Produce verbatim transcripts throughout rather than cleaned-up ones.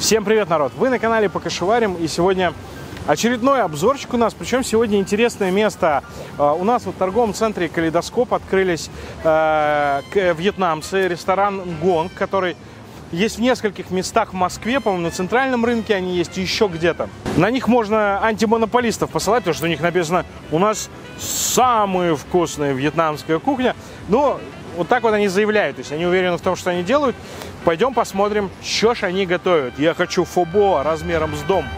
Всем привет, народ! Вы на канале Покашеварим, и сегодня очередной обзорчик у нас. Причем сегодня интересное место. У нас в торговом центре Калейдоскоп открылись э, вьетнамцы, ресторан Гонг, который есть в нескольких местах в Москве, по-моему, на центральном рынке они есть и еще где-то. На них можно антимонополистов посылать, потому что у них написано: у нас самая вкусная вьетнамская кухня. Но вот так вот они заявляют, то есть они уверены в том, что они делают. Пойдем посмотрим, что ж они готовят. Я хочу фобо размером с дом.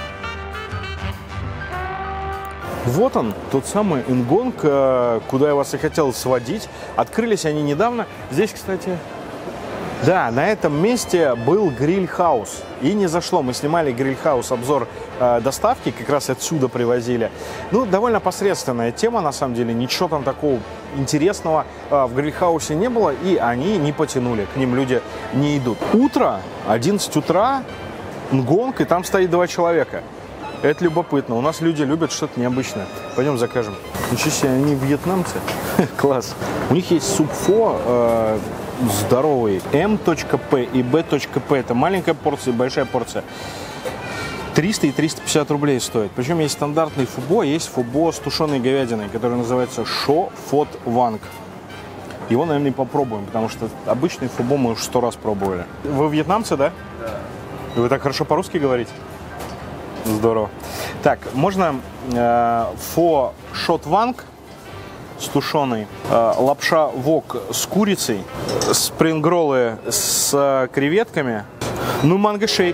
Вот он, тот самый Ингонг, куда я вас и хотел сводить. Открылись они недавно. Здесь, кстати, да, на этом месте был гриль-хаус. И не зашло. Мы снимали гриль-хаус, обзор э, доставки, как раз отсюда привозили. Ну, довольно посредственная тема, на самом деле. Ничего там такого интересного э, в гриль-хаусе не было, и они не потянули. К ним люди не идут. Утро, одиннадцать утра, Ингонг, и там стоит два человека. Это любопытно. У нас люди любят что-то необычное. Пойдем закажем. Ничего себе, они вьетнамцы. Класс. У них есть суп-фо э, здоровый. М.П и Б.П. Это маленькая порция и большая порция. триста и триста пятьдесят рублей стоит. Причем есть стандартный фобо, есть фобо с тушеной говядиной, который называется Шо Фот Ванг. Его, наверное, попробуем, потому что обычный фобо мы уже сто раз пробовали. Вы вьетнамцы, да? Да. Вы так хорошо по-русски говорите? Здорово. Так, можно э, фо шот ванг с тушеной, э, лапша вок с курицей, спрингроллы с э, креветками, ну, манго-шейк.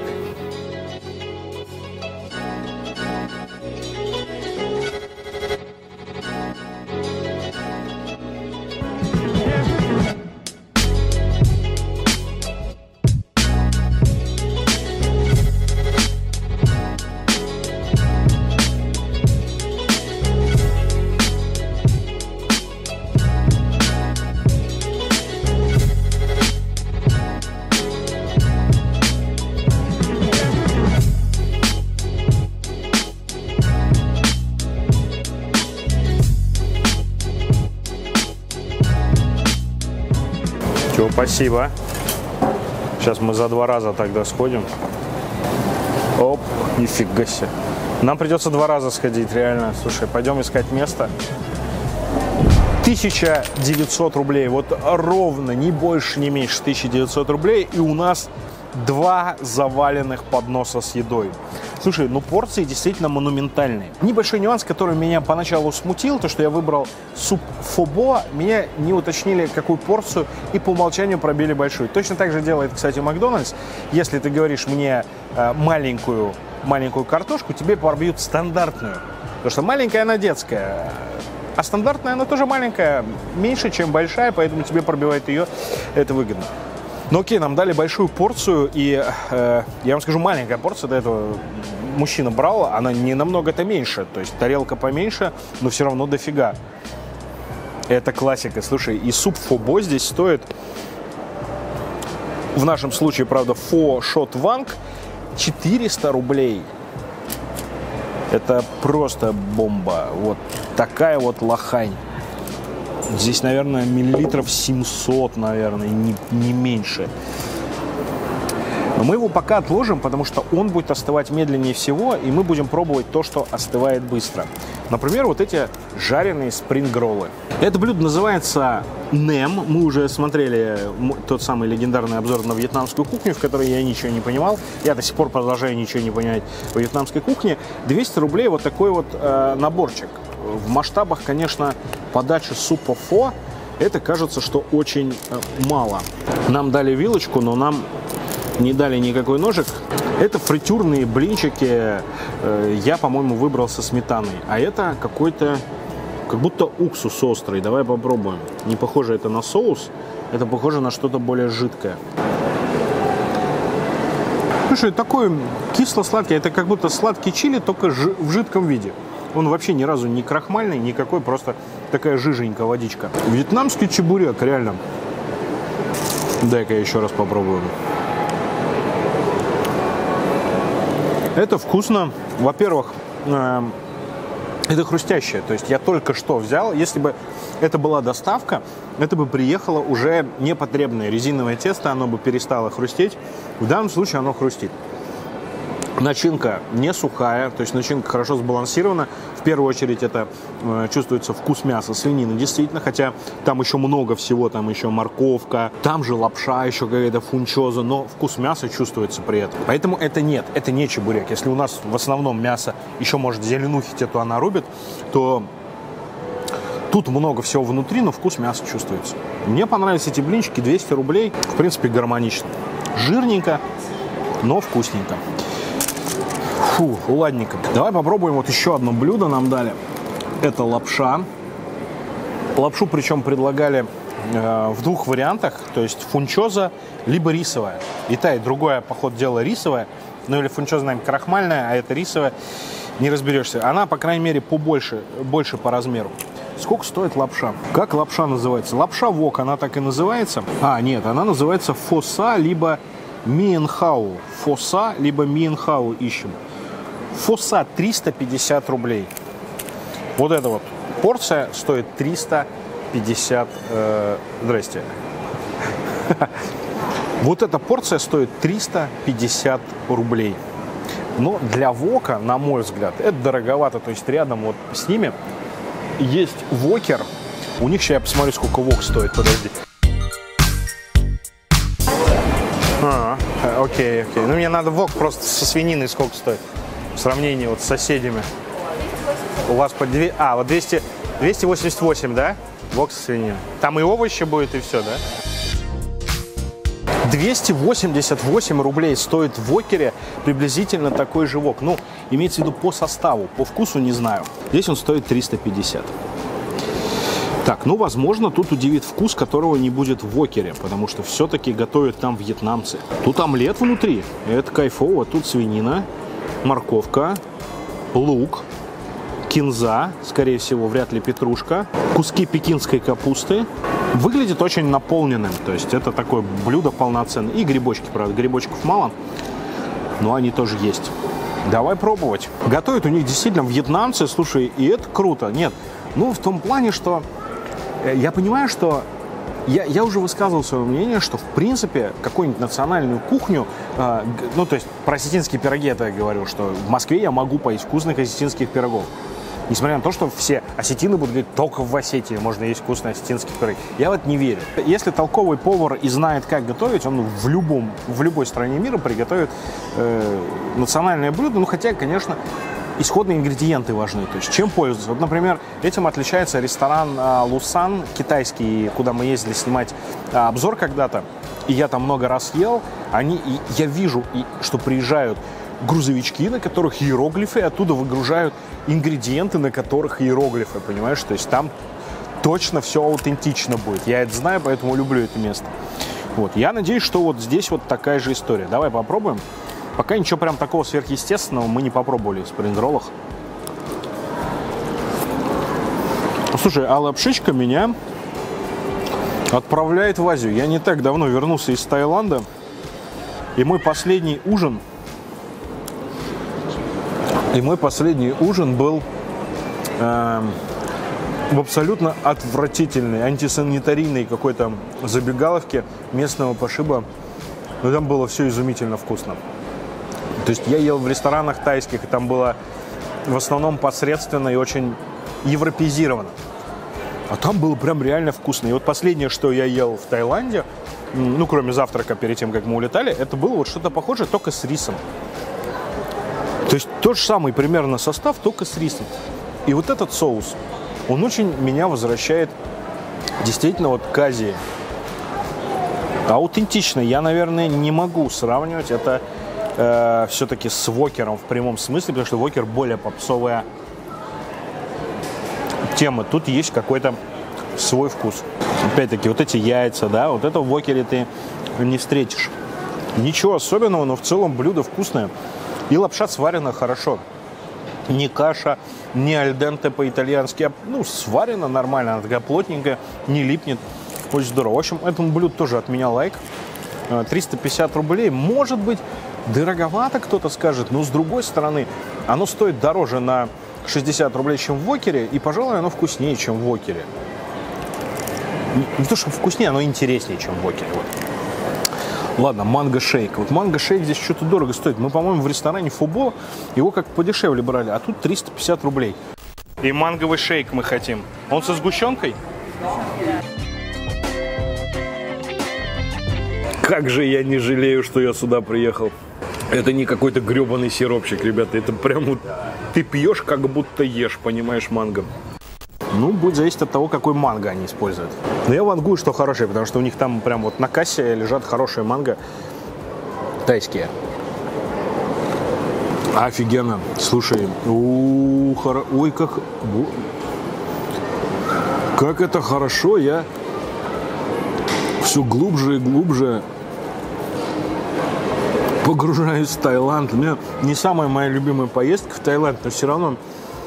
Все, спасибо. Сейчас мы за два раза тогда сходим. Оп, нифига себе. Нам придется два раза сходить, реально. Слушай, пойдем искать место. тысяча девятьсот рублей. Вот ровно, ни больше, ни меньше тысяча девятьсот рублей. И у нас два заваленных подноса с едой. Слушай, ну порции действительно монументальные. Небольшой нюанс, который меня поначалу смутил, то что я выбрал суп фобо, меня не уточнили, какую порцию, и по умолчанию пробили большую. Точно так же делает, кстати, Макдональдс. Если ты говоришь мне э, маленькую, маленькую картошку, тебе пробьют стандартную. Потому что маленькая, она детская. А стандартная, она тоже маленькая, меньше, чем большая, поэтому тебе пробивает ее. Это выгодно. Ну окей, нам дали большую порцию, и э, я вам скажу, маленькая порция, до этого мужчина брал, она не намного-то меньше, то есть тарелка поменьше, но все равно дофига. Это классика, слушай, и суп фобо здесь стоит, в нашем случае, правда, фо шот ванг, четыреста рублей. Это просто бомба, вот такая вот лохань. Здесь, наверное, миллилитров семьсот, наверное, не, не меньше. Но мы его пока отложим, потому что он будет остывать медленнее всего, и мы будем пробовать то, что остывает быстро. Например, вот эти жареные спрингроллы. Это блюдо называется нэм. Мы уже смотрели тот самый легендарный обзор на вьетнамскую кухню, в которой я ничего не понимал. Я до сих пор продолжаю ничего не понимать в вьетнамской кухне. двести рублей вот такой вот э, наборчик. В масштабах, конечно, подачи супа фо, это кажется, что очень мало. Нам дали вилочку, но нам не дали никакой ножик. Это фритюрные блинчики. Я, по-моему, выбрал со сметаной. А это какой-то, как будто уксус острый. Давай попробуем. Не похоже это на соус. Это похоже на что-то более жидкое. Слушай, такой кисло-сладкий. Это как будто сладкий чили, только в жидком виде. Он вообще ни разу не крахмальный, никакой, просто такая жиженькая водичка. Вьетнамский чебурек, реально. Дай-ка я еще раз попробую. Это вкусно. Во-первых, э, это хрустящее. То есть я только что взял. Если бы это была доставка, это бы приехало уже непотребное резиновое тесто, оно бы перестало хрустеть. В данном случае оно хрустит. Начинка не сухая, то есть начинка хорошо сбалансирована. В первую очередь это э, чувствуется вкус мяса, свинины, действительно, хотя там еще много всего, там еще морковка, там же лапша еще какая-то фунчоза, но вкус мяса чувствуется при этом. Поэтому это нет, это не чебурек. Если у нас в основном мясо еще может зеленухи те-то она рубит, то тут много всего внутри, но вкус мяса чувствуется. Мне понравились эти блинчики, двести рублей, в принципе, гармонично. Жирненько, но вкусненько. Фу, ладненько. Давай попробуем вот еще одно блюдо нам дали. Это лапша. Лапшу причем предлагали э, в двух вариантах. То есть фунчоза, либо рисовая. И та, и другое, по ходу дела, рисовая. Ну или фунчоза, наверное, крахмальная, а это рисовая. Не разберешься. Она, по крайней мере, побольше, больше по размеру. Сколько стоит лапша? Как лапша называется? Лапша вок, она так и называется. А, нет, она называется фоса, либо миенхау. Фоса, либо миенхау ищем. Фоса триста пятьдесят рублей. Вот эта вот порция стоит триста пятьдесят... Э, здрасте. Вот эта порция стоит триста пятьдесят рублей. Но для вока, на мой взгляд, это дороговато. То есть рядом вот с ними есть вокер. У них сейчас я посмотрю, сколько вок стоит. Подожди. А, окей, окей. Ну, мне надо вок просто со свининой сколько стоит. В сравнении вот с соседями. У вас по две... А, вот двести... двести восемьдесят восемь, да? Вок со свининой. Там и овощи будет, и все, да? двести восемьдесят восемь рублей стоит в вокере приблизительно такой же вок. Ну, имеется в виду по составу, по вкусу не знаю. Здесь он стоит триста пятьдесят. Так, ну, возможно, тут удивит вкус, которого не будет в вокере, потому что все-таки готовят там вьетнамцы. Тут омлет внутри, это кайфово. Тут свинина, морковка, лук, кинза, скорее всего, вряд ли петрушка, куски пекинской капусты. Выглядит очень наполненным, то есть это такое блюдо полноценное. И грибочки, правда, грибочков мало, но они тоже есть. Давай пробовать. Готовят у них действительно вьетнамцы, слушай, и это круто. Нет, ну в том плане, что я понимаю, что я, я уже высказывал свое мнение, что в принципе какую-нибудь национальную кухню, э, ну то есть про осетинские пироги это я говорю, что в Москве я могу поесть вкусных осетинских пирогов. Несмотря на то, что все осетины будут говорить, только в Осетии можно есть вкусные осетинские пироги. Я в это не верю. Если толковый повар и знает, как готовить, он в, любом, в любой стране мира приготовит э, национальное блюдо. Ну, хотя, конечно, исходные ингредиенты важны. То есть чем пользоваться. Вот, например, этим отличается ресторан э, Лусан, китайский, куда мы ездили снимать э, обзор когда-то. И я там много раз ел. Они, и я вижу, и, что приезжают грузовички, на которых иероглифы, и оттуда выгружают ингредиенты, на которых иероглифы, понимаешь? То есть там точно все аутентично будет. Я это знаю, поэтому люблю это место. Вот. Я надеюсь, что вот здесь вот такая же история. Давай попробуем. Пока ничего прям такого сверхъестественного мы не попробовали в спрингроллах. Слушай, а лапшичка меня отправляет в Азию. Я не так давно вернулся из Таиланда, и мой последний ужин И мой последний ужин был э, в абсолютно отвратительной, антисанитарийной какой-то забегаловке местного пошиба. Но там было все изумительно вкусно. То есть я ел в ресторанах тайских, и там было в основном посредственно и очень европеизировано. А там было прям реально вкусно. И вот последнее, что я ел в Таиланде, ну, кроме завтрака перед тем, как мы улетали, это было вот что-то похожее, только с рисом. То есть тот же самый примерно состав, только с рисом. И вот этот соус, он очень меня возвращает действительно вот к Азии. Аутентично. Я, наверное, не могу сравнивать это э, все-таки с вокером в прямом смысле, потому что вокер более попсовая тема. Тут есть какой-то свой вкус. Опять-таки, вот эти яйца, да, вот это в вокере ты не встретишь. Ничего особенного, но в целом блюдо вкусное. И лапша сварена хорошо. Не каша, не альденте по-итальянски, а ну, сварена нормально, она такая плотненькая, не липнет. Очень здорово. В общем, этому блюду тоже от меня лайк. триста пятьдесят рублей. Может быть, дороговато, кто-то скажет, но с другой стороны, оно стоит дороже на шестьдесят рублей, чем в вокере, и, пожалуй, оно вкуснее, чем в вокере. Не, не то, что вкуснее, оно интереснее, чем в вокере. Вот. Ладно, манго-шейк. Вот манго-шейк здесь что-то дорого стоит. Мы, по-моему, в ресторане Фубо его как подешевле брали, а тут триста пятьдесят рублей. И манговый шейк мы хотим. Он со сгущенкой? Как же я не жалею, что я сюда приехал. Это не какой-то гребаный сиропчик, ребята. Это прям вот ты пьешь, как будто ешь, понимаешь, манго. Ну, будет зависеть от того, какой манго они используют. Но я вангую, что хорошее, потому что у них там прям вот на кассе лежат хорошие манго тайские. Офигенно. Слушай, у хоро... ой, как... Как это хорошо, я все глубже и глубже погружаюсь в Таиланд. У меня не самая моя любимая поездка в Таиланд, но все равно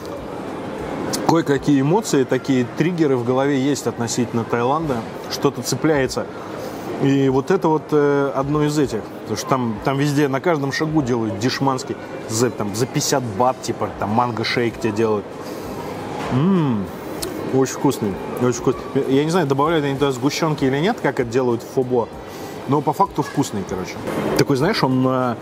кое-какие эмоции, такие триггеры в голове есть относительно Таиланда. Что-то цепляется. И вот это вот э, одно из этих. Потому что там, там везде, на каждом шагу делают дешманский. За, там, за пятьдесят бат, типа, там манго-шейк тебе делают. Ммм, очень вкусный. Очень вкусный. Я не знаю, добавляют они туда сгущенки или нет, как это делают в Фубо. Но по факту вкусный, короче. Такой, знаешь, он э,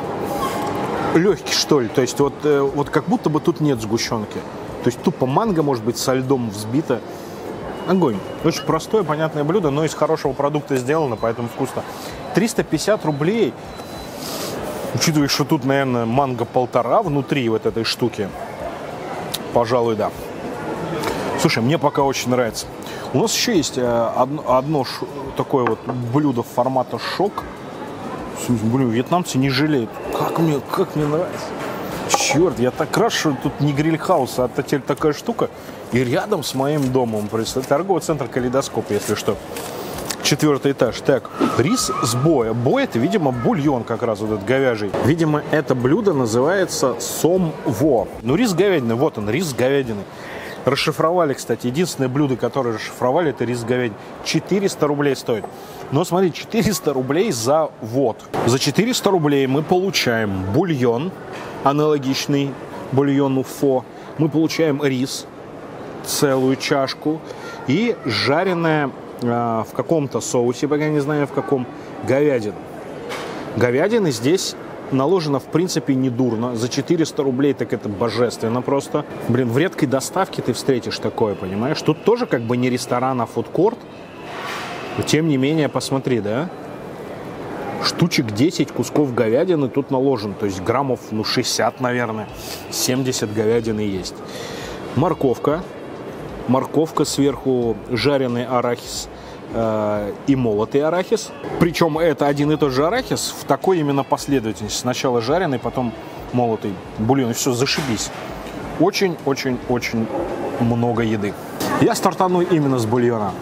легкий, что ли. То есть вот, э, вот как будто бы тут нет сгущенки. То есть тупо манго, может быть, со льдом взбито. Огонь. Очень простое, понятное блюдо, но из хорошего продукта сделано, поэтому вкусно. триста пятьдесят рублей. Учитывая, что тут, наверное, манго полтора внутри вот этой штуки. Пожалуй, да. Слушай, мне пока очень нравится. У нас еще есть одно, одно ш, такое вот блюдо формата шок. Блин, вьетнамцы не жалеют. Как мне, как мне нравится. Черт, я так рад, что тут не гриль-хаус, а теперь такая штука. И рядом с моим домом. Торговый центр «Калейдоскоп», если что. Четвертый этаж. Так, рис с боя. Бой — это, видимо, бульон как раз вот этот говяжий. Видимо, это блюдо называется сом-во. Ну, рис с говядиной. Вот он, рис с говядиной. Расшифровали, кстати. Единственное блюдо, которое расшифровали, это рис с говядиной. четыреста рублей стоит. Но смотри, четыреста рублей за вот. За четыреста рублей мы получаем бульон, аналогичный бульону фо. Мы получаем рис, целую чашку, и жареная э, в каком-то соусе, пока не знаю в каком, говядина. Говядины здесь наложено, в принципе, недурно. За четыреста рублей так это божественно просто. Блин, в редкой доставке ты встретишь такое, понимаешь? Тут тоже как бы не ресторан, а фудкорт. Но тем не менее, посмотри, да? Штучек десять кусков говядины тут наложено. То есть граммов, ну, шестьдесят, наверное. семьдесят говядины есть. Морковка. Морковка, сверху жареный арахис э, и молотый арахис. Причем это один и тот же арахис в такой именно последовательности. Сначала жареный, потом молотый бульон. И все, зашибись. Очень-очень-очень много еды. Я стартану именно с бульона.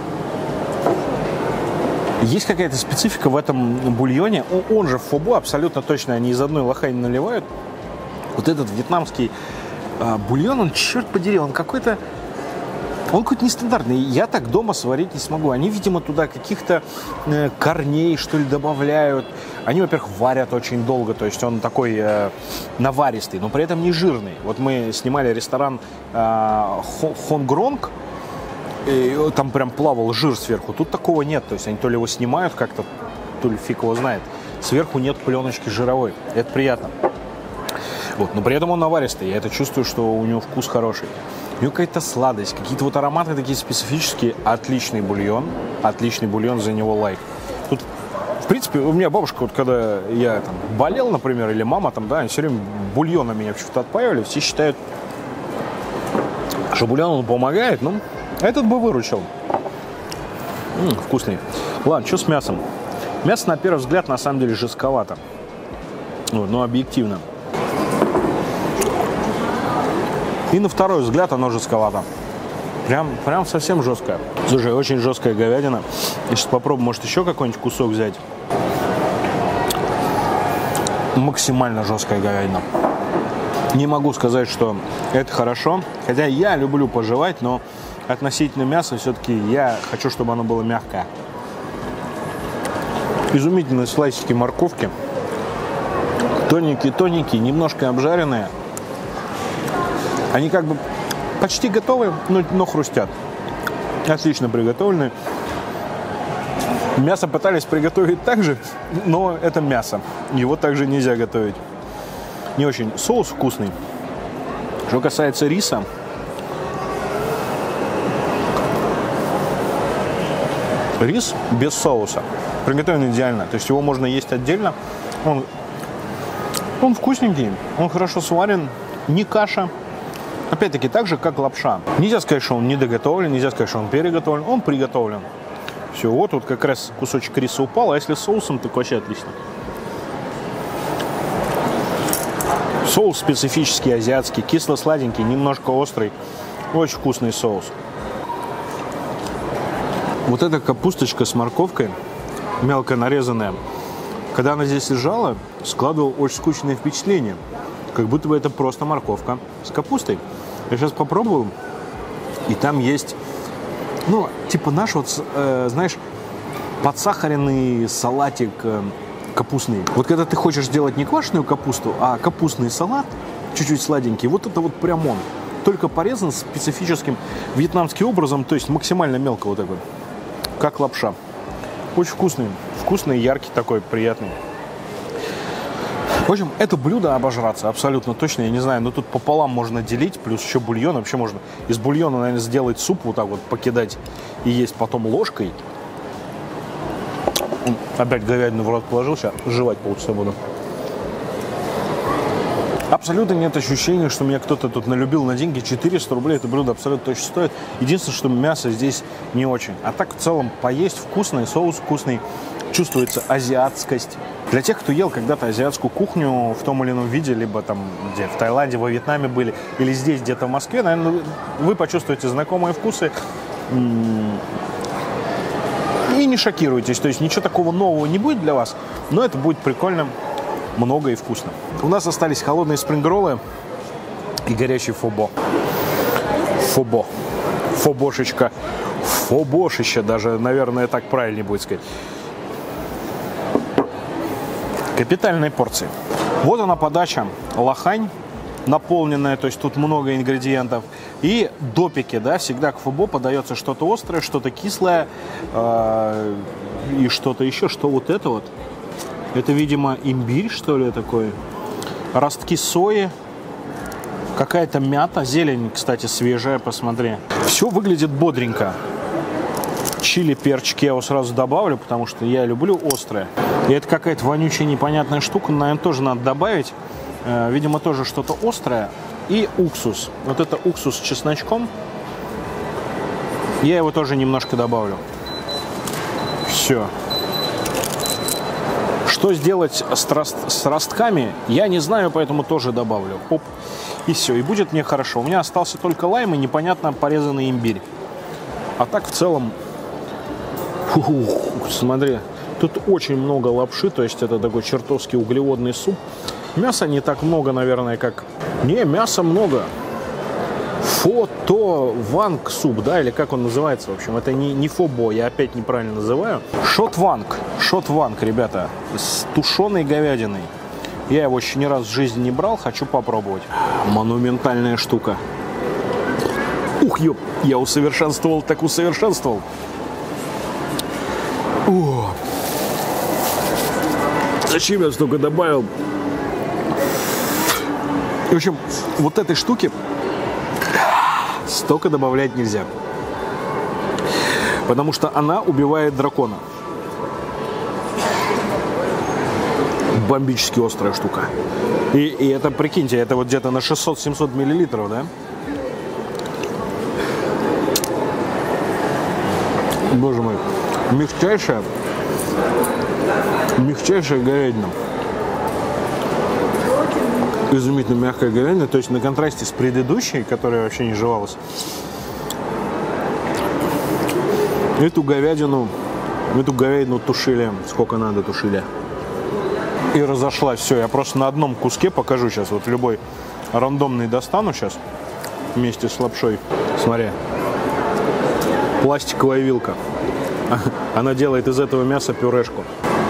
Есть какая-то специфика в этом бульоне. Он же в Фубо абсолютно точно. Они из одной лохани наливают. Вот этот вьетнамский э, бульон, он, черт подери, он какой-то... Он какой-то нестандартный. Я так дома сварить не смогу. Они, видимо, туда каких-то э, корней, что ли, добавляют. Они, во-первых, варят очень долго. То есть он такой э, наваристый, но при этом не жирный. Вот мы снимали ресторан э, Хонгронг. И там прям плавал жир сверху. Тут такого нет. То есть они то ли его снимают как-то, то ли фиг его знает. Сверху нет пленочки жировой. Это приятно. Вот. Но при этом он наваристый. Я это чувствую, что у него вкус хороший. У него какая-то сладость, какие-то вот ароматы такие специфические. Отличный бульон. Отличный бульон, за него лайк. Тут, в принципе, у меня бабушка, вот когда я там болел, например, или мама там, да, они все время бульоном меня почему-то отпаивали. Все считают, что бульон он помогает, ну... Этот бы выручил. М-м, вкусный. Ладно, что с мясом? Мясо, на первый взгляд, на самом деле жестковато. Вот, но объективно. И на второй взгляд оно жестковато. Прям, прям совсем жесткое. Слушай, очень жесткая говядина. Я сейчас попробую, может, еще какой-нибудь кусок взять. Максимально жесткая говядина. Не могу сказать, что это хорошо. Хотя я люблю пожевать, но... Относительно мяса все-таки я хочу, чтобы оно было мягкое. Изумительные слайсики морковки. Тоненькие-тоненькие, немножко обжаренные. Они как бы почти готовы, но, но хрустят. Отлично приготовлены. Мясо пытались приготовить так же, но это мясо. Его также нельзя готовить. Не очень. Соус вкусный. Что касается риса, рис без соуса приготовлен идеально. То есть его можно есть отдельно. Он, он вкусненький, он хорошо сварен, не каша. Опять-таки так же, как лапша. Нельзя сказать, что он недоготовлен, нельзя сказать, что он переготовлен. Он приготовлен. Все, вот тут как раз кусочек риса упал, а если с соусом, так вообще отлично. Соус специфический, азиатский, кисло-сладенький, немножко острый. Очень вкусный соус. Вот эта капусточка с морковкой, мелко нарезанная, когда она здесь лежала, складывала очень скучное впечатление. Как будто бы это просто морковка с капустой. Я сейчас попробую, и там есть, ну, типа наш вот, э, знаешь, подсахаренный салатик э, капустный. Вот когда ты хочешь сделать не квашеную капусту, а капустный салат, чуть-чуть сладенький, вот это вот прям он. Только порезан специфическим вьетнамским образом, то есть максимально мелко вот такой, как лапша. Очень вкусный, вкусный, яркий такой, приятный. В общем, это блюдо обожраться, абсолютно точно, я не знаю, но тут пополам можно делить, плюс еще бульон, вообще можно из бульона, наверное, сделать суп, вот так вот покидать и есть потом ложкой. Опять говядину в рот положил, сейчас жевать полчаса буду. Абсолютно нет ощущения, что меня кто-то тут налюбил на деньги. четыреста рублей это блюдо абсолютно точно стоит. Единственное, что мясо здесь не очень. А так в целом поесть вкусный, соус вкусный, чувствуется азиатскость. Для тех, кто ел когда-то азиатскую кухню в том или ином виде, либо там где в Таиланде, во Вьетнаме были, или здесь где-то в Москве, наверное, вы почувствуете знакомые вкусы и не шокируетесь. То есть ничего такого нового не будет для вас, но это будет прикольно, много и вкусно. У нас остались холодные спрингроллы и горячий фобо. Фобо. Фобошечка. Фобошище даже, наверное, так правильнее будет сказать. Капитальные порции. Вот она подача. Лохань наполненная, то есть тут много ингредиентов. И допики, да, всегда к фобо подается что-то острое, что-то кислое э, и что-то еще. Что вот это вот? Это, видимо, имбирь, что ли, такой. Ростки сои. Какая-то мята. Зелень, кстати, свежая, посмотри. Все выглядит бодренько. Чили, перчики я его сразу добавлю, потому что я люблю острое. И это какая-то вонючая непонятная штука, наверное, тоже надо добавить. Видимо, тоже что-то острое. И уксус. Вот это уксус с чесночком. Я его тоже немножко добавлю. Все. Что сделать с, рост, с ростками, я не знаю, поэтому тоже добавлю. Оп. И все, и будет мне хорошо. У меня остался только лайм и непонятно порезанный имбирь. А так в целом, фу-фу, смотри, тут очень много лапши, то есть это такой чертовски углеводный суп. Мяса не так много, наверное, как... Не, мяса много. Фото ванг суп, да, или как он называется, в общем, это не, не фобо, я опять неправильно называю. Шот ванг, шот ванг, ребята, с тушеной говядиной. Я его еще ни разу в жизни не брал, хочу попробовать. Монументальная штука. Ух, ёп, я усовершенствовал, так усовершенствовал. О. Зачем я столько добавил? В общем, вот этой штуки столько добавлять нельзя. Потому что она убивает дракона. Бомбически острая штука. И, и это, прикиньте, это вот где-то на шестьсот-семьсот миллилитров, да? Боже мой. Мягчайшая. Мягчайшая говядина. Изумительно мягкая говядина. То есть на контрасте с предыдущей, которая вообще не жевалась. Эту говядину, эту говядину тушили. Сколько надо тушили. И разошлась. Все, я просто на одном куске покажу сейчас. Вот любой рандомный достану сейчас. Вместе с лапшой. Смотри. Пластиковая вилка. Она делает из этого мяса пюрешку.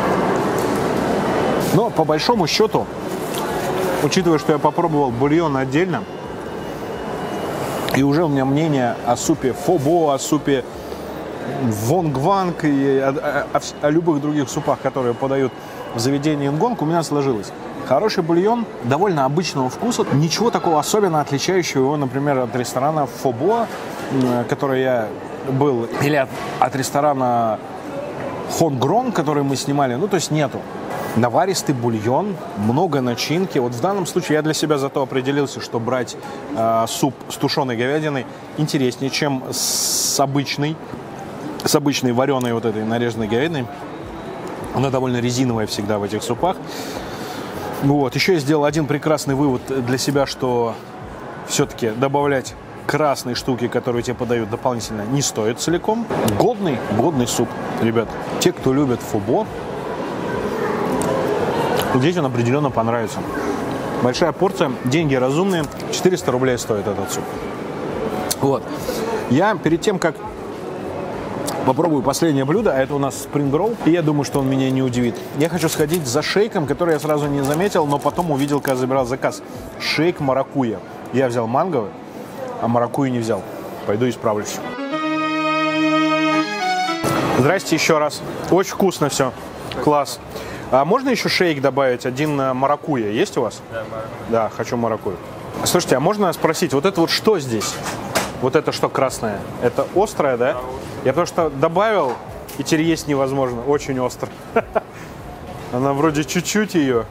Но по большому счету, учитывая, что я попробовал бульон отдельно, и уже у меня мнение о супе фобо, о супе вонгванг и о, о, о любых других супах, которые подают в заведении Ингонг, у меня сложилось. Хороший бульон, довольно обычного вкуса. Ничего такого особенно отличающего его, например, от ресторана Фобо, который я был, или от, от ресторана Хонгрон, который мы снимали. Ну, то есть нету. Наваристый бульон, много начинки. Вот в данном случае я для себя зато определился, что брать э, суп с тушеной говядиной интереснее, чем с обычной, с обычной вареной вот этой нарезанной говядиной. Она довольно резиновая всегда в этих супах. Вот. Еще я сделал один прекрасный вывод для себя, что все-таки добавлять красные штуки, которые тебе подают дополнительно, не стоит целиком. Годный, годный суп, ребят. Те, кто любит Фобо, здесь он определенно понравится. Большая порция, деньги разумные, четыреста рублей стоит этот суп. Вот. Я перед тем, как попробую последнее блюдо, а это у нас спрингролл, и я думаю, что он меня не удивит. Я хочу сходить за шейком, который я сразу не заметил, но потом увидел, когда забирал заказ. Шейк маракуйя. Я взял манговый, а маракуйю не взял. Пойду исправлюсь. Здрасте еще раз. Очень вкусно все. Класс. А можно еще шейк добавить? Один маракуйя есть у вас? Да, маракуйя. Да, хочу маракуйю. Слушайте, а можно спросить, вот это вот что здесь? Вот это что красное? Это острое, да? Я потому что добавил, и теперь есть невозможно. Очень остро. Она вроде чуть-чуть ее.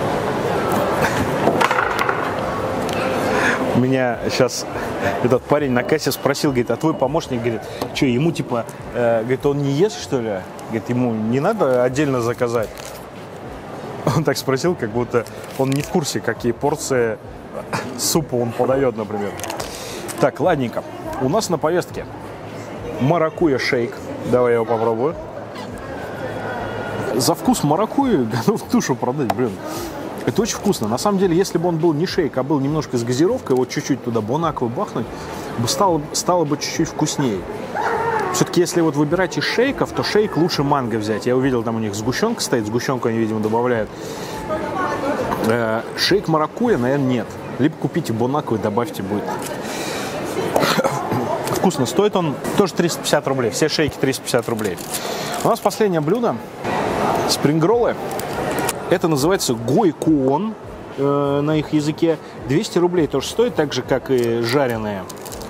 Меня сейчас этот парень на кассе спросил, говорит, а твой помощник, говорит, что, ему типа, э, говорит, он не ест, что ли? Говорит, ему не надо отдельно заказать? Он так спросил, как будто он не в курсе, какие порции супа он подает, например. Так, ладненько. У нас на повестке маракуйя шейк. Давай я его попробую. За вкус маракуйи готов душу продать, блин. Это очень вкусно. На самом деле, если бы он был не шейк, а был немножко с газировкой, вот чуть-чуть туда бонаквы бахнуть, бы стало, стало бы чуть-чуть вкуснее. Все-таки, если вот выбирать из шейков, то шейк лучше манго взять. Я увидел, там у них сгущенка стоит, сгущенку они, видимо, добавляют. Э, шейк маракуйя, наверное, нет. Либо купите бонакву и добавьте, будет. Вкусно. Стоит он тоже триста пятьдесят рублей. Все шейки триста пятьдесят рублей. У нас последнее блюдо. Спрингроллы. Это называется гойкуон э, на их языке. двести рублей тоже стоит, так же, как и жареные.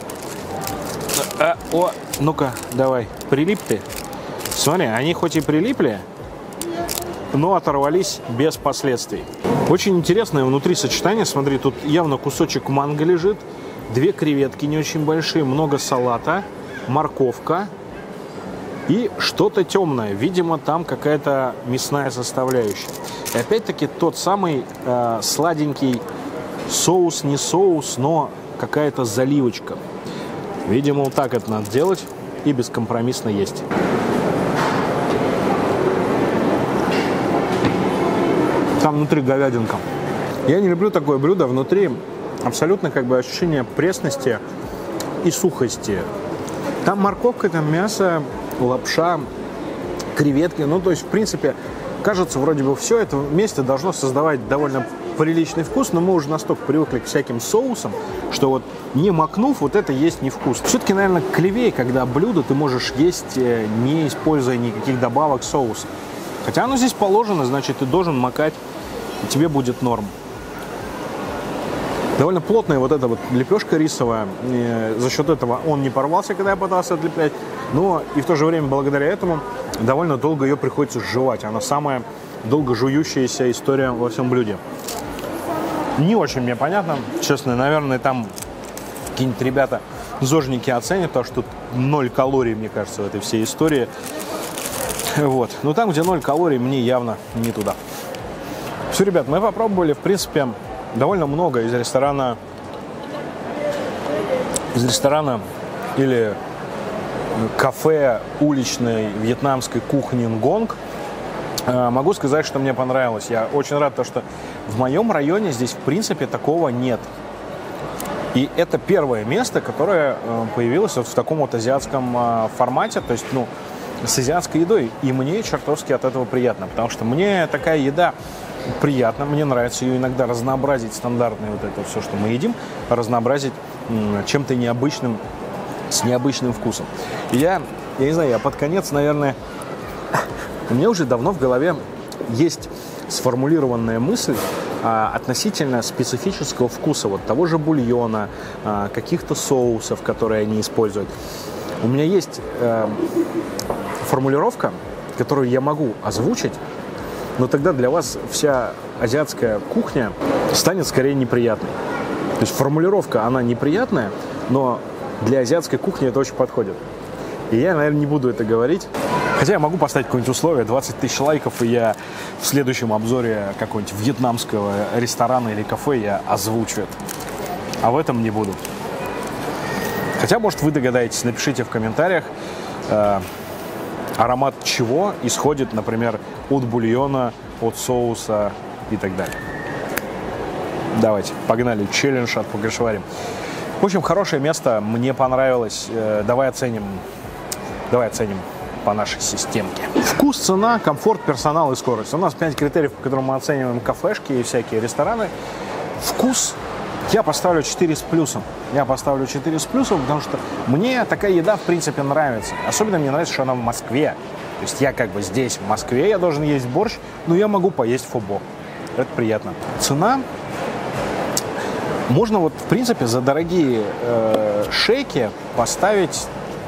А, о, ну-ка, давай, прилип ты. Смотри, они хоть и прилипли, но оторвались без последствий. Очень интересное внутри сочетание. Смотри, тут явно кусочек манго лежит. Две креветки не очень большие, много салата, морковка и что-то темное. Видимо, там какая-то мясная составляющая. И опять-таки тот самый э, сладенький соус, не соус, но какая-то заливочка. Видимо, вот так это надо делать и бескомпромиссно есть. Там внутри говядинка. Я не люблю такое блюдо. Внутри абсолютно как бы ощущение пресности и сухости. Там морковка, там мясо, лапша, креветки. Ну, то есть, в принципе, кажется, вроде бы все это вместе должно создавать довольно приличный вкус, но мы уже настолько привыкли к всяким соусам, что вот не макнув, вот это есть невкусно. Все-таки, наверное, клевее, когда блюдо ты можешь есть, не используя никаких добавок соуса. Хотя оно здесь положено, значит, ты должен макать, и тебе будет норм. Довольно плотная вот эта вот лепешка рисовая. И за счет этого он не порвался, когда я пытался отлеплять. Но и в то же время, благодаря этому, довольно долго ее приходится жевать. Она самая долго жующаяся история во всем блюде. Не очень мне понятно. Честно, наверное, там какие-нибудь ребята, зожники оценят, потому что тут ноль калорий, мне кажется, в этой всей истории. Вот. Но там, где ноль калорий, мне явно не туда. Все, ребят, мы попробовали, в принципе, довольно много из ресторана, из ресторана или кафе уличной вьетнамской кухни Нгонг. Могу сказать, что мне понравилось. Я очень рад, что в моем районе здесь, в принципе, такого нет. И это первое место, которое появилось вот в таком вот азиатском формате, то есть, ну, с азиатской едой. И мне чертовски от этого приятно, потому что мне такая еда приятно, мне нравится ее иногда разнообразить, стандартное вот это все, что мы едим, разнообразить чем-то необычным, с необычным вкусом. И я я не знаю, я под конец, наверное, у меня уже давно в голове есть сформулированная мысль а, относительно специфического вкуса вот того же бульона, а, каких-то соусов, которые они используют. У меня есть а, формулировка, которую я могу озвучить, но тогда для вас вся азиатская кухня станет скорее неприятной. То есть формулировка, она неприятная, но для азиатской кухни это очень подходит. И я, наверное, не буду это говорить. Хотя я могу поставить какое-нибудь условие, двадцать тысяч лайков, и я в следующем обзоре какого-нибудь вьетнамского ресторана или кафе я озвучу это. А в этом не буду. Хотя, может, вы догадаетесь, напишите в комментариях, э, аромат чего исходит, например, от бульона, от соуса и так далее. Давайте, погнали, челлендж от Покашеварим. В общем, хорошее место, мне понравилось. Э, давай оценим, давай оценим по нашей системке. Вкус, цена, комфорт, персонал и скорость. У нас пять критериев, по которым мы оцениваем кафешки и всякие рестораны. Вкус я поставлю четыре с плюсом. Я поставлю четыре с плюсом, потому что мне такая еда, в принципе, нравится. Особенно мне нравится, что она в Москве. То есть я как бы здесь, в Москве, я должен есть борщ, но я могу поесть фобо. Это приятно. Цена. Можно вот, в принципе, за дорогие э, шейки поставить...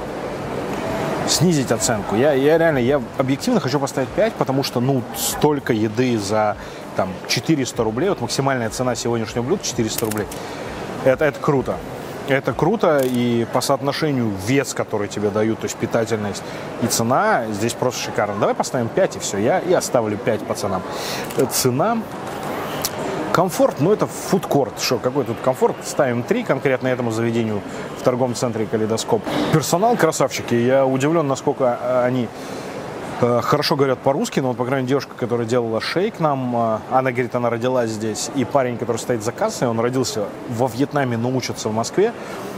снизить оценку. Я, я реально, я объективно хочу поставить пять, потому что, ну, столько еды за, там, четыреста рублей, вот максимальная цена сегодняшнего блюда четыреста рублей. Это, это круто. Это круто, и по соотношению вес, который тебе дают, то есть питательность и цена, здесь просто шикарно. Давай поставим пять, и все. Я и оставлю пять пацанам. Цена... Комфорт, ну это фудкорт. Что, какой тут комфорт? Ставим три конкретно этому заведению в торговом центре «Калейдоскоп». Персонал красавчики. Я удивлен, насколько они э, хорошо говорят по-русски. Но вот, по крайней мере, девушка, которая делала шейк нам, э, она говорит, она родилась здесь. И парень, который стоит за кассой, он родился во Вьетнаме, но учится в Москве.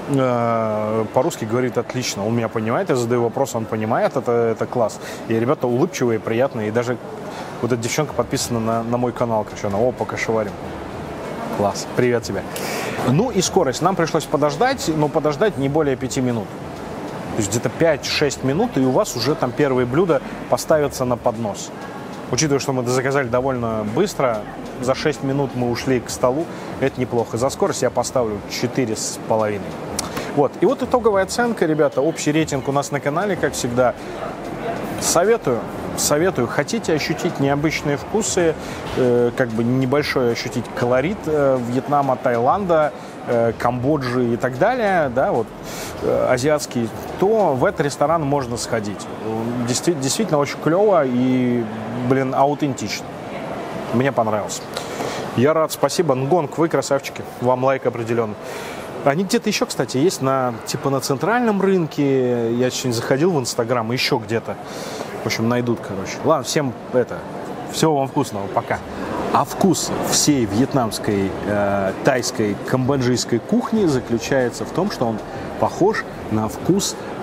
Э, по-русски говорит отлично. Он меня понимает, я задаю вопрос, он понимает. Это, это класс. И ребята улыбчивые, приятные. И даже... Вот эта девчонка подписана на, на мой канал, короче, на «О, Покашеварим». Класс, привет тебе. Ну и скорость. Нам пришлось подождать, но подождать не более пяти минут. То есть где-то пять-шесть минут, и у вас уже там первые блюда поставятся на поднос. Учитывая, что мы заказали довольно быстро, за шесть минут мы ушли к столу, это неплохо. За скорость я поставлю четыре с половиной. Вот, и вот итоговая оценка, ребята, общий рейтинг у нас на канале, как всегда. Советую. Советую, хотите ощутить необычные вкусы, э, как бы небольшой ощутить колорит э, Вьетнама, Таиланда, э, Камбоджи и так далее, да, вот, э, азиатский, то в этот ресторан можно сходить. Действи- действительно очень клево и, блин, аутентично. Мне понравилось. Я рад, спасибо. Нгонг, вы красавчики, вам лайк определенно. Они где-то еще, кстати, есть на, типа, на центральном рынке. Я еще не заходил в Инстаграм, еще где-то. В общем, найдут, короче. Ладно, всем это, всего вам вкусного, пока. А вкус всей вьетнамской, э, тайской, камбоджийской кухни заключается в том, что он похож на вкус